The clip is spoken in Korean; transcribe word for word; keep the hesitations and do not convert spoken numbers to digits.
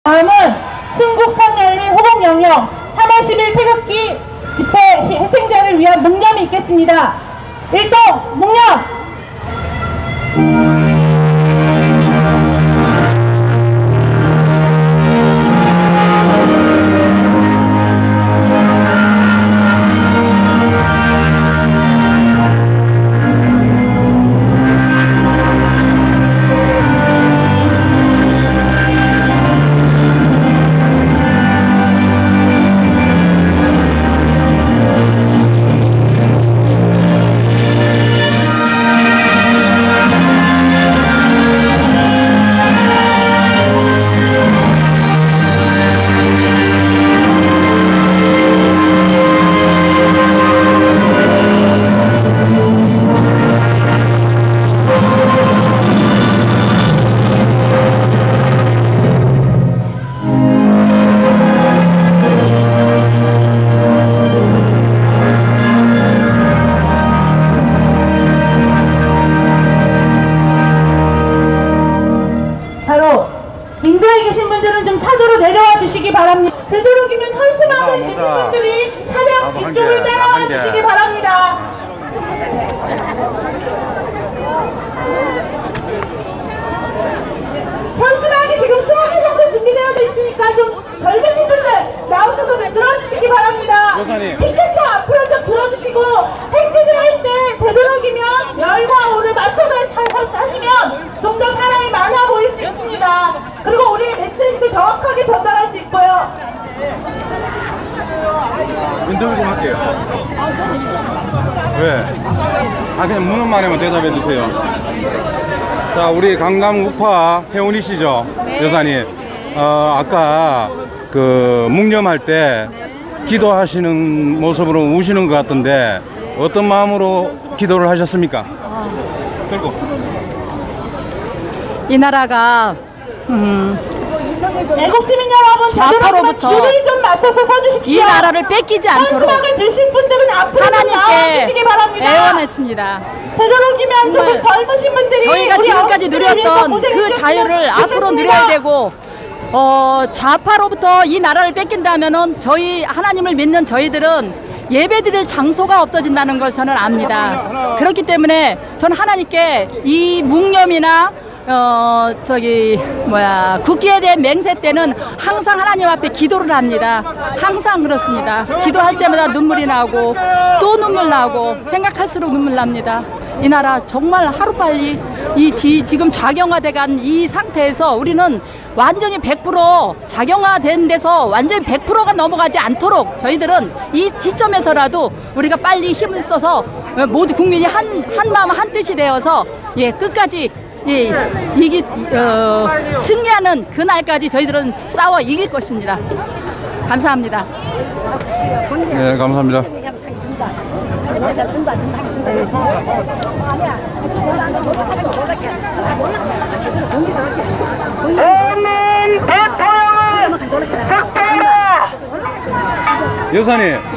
다음은 순국선 열린 호국영령 삼월 십일 태극기 집회 희생자를 위한 묵념이 있겠습니다. 일동 묵념! 인도에 계신 분들은 좀 차도로 내려와 주시기 바랍니다. 되도록이면 현수막을 주신 분들이 차량 뒤쪽을 따라와 주시기 바랍니다. 현수막이 지금 이십 개 정도 준비되어 있으니까 좀 젊으신 분들 나오셔서 좀 들어주시기 바랍니다. 피켓도 앞으로 좀 들어주시고 행진을 할 때 되도록이면 열과 오를 맞춰서 하시면 좀 더 사람이 많아 보일 수 있습니다. 그리고 우리의 메시지도 정확하게 전달할 수 있고요. 인터뷰 좀 할게요. 왜? 아 그냥 묻는만 하면 대답해 주세요. 자, 우리 강남 우파 회원이시죠? 네. 여사님. 어, 아까 그 묵념할 때 네. 기도하시는 모습으로 우시는 것 같던데 네. 어떤 마음으로 기도를 하셨습니까? 아. 들고. 이 나라가 음, 애국 시민 여러분, 좌파로부터 줄을 좀 맞춰서 서주십시오. 이 나라를 뺏기지 않도록 현수막을 드신 분들은 앞으로 나와주시기 바랍니다. 애원했습니다. 되도록이면 조금 젊으신 분들이 저희가 지금까지 누렸던 그 자유를 앞으로 누려야 되고 어, 좌파로부터 이 나라를 뺏긴다면은 저희 하나님을 믿는 저희들은 예배드릴 장소가 없어진다는 걸 저는 압니다. 그렇기 때문에 저는 하나님께 이 묵념이나 어 저기 뭐야 국기에 대한 맹세 때는 항상 하나님 앞에 기도를 합니다. 항상 그렇습니다. 기도할 때마다 눈물이 나고 또 눈물 나고 생각할수록 눈물 납니다. 이 나라 정말 하루빨리 이 지, 지금 작용화돼간 이 상태에서 우리는 완전히 백 퍼센트 작용화된 데서 완전히 백 퍼센트가 넘어가지 않도록 저희들은 이 지점에서라도 우리가 빨리 힘을 써서 모두 국민이 한, 한 마음 한 뜻이 되어서 예 끝까지 예, 이기, 어, 승리하는 그날까지 저희들은 싸워 이길 것입니다. 감사합니다. 네, 감사합니다. 여사님.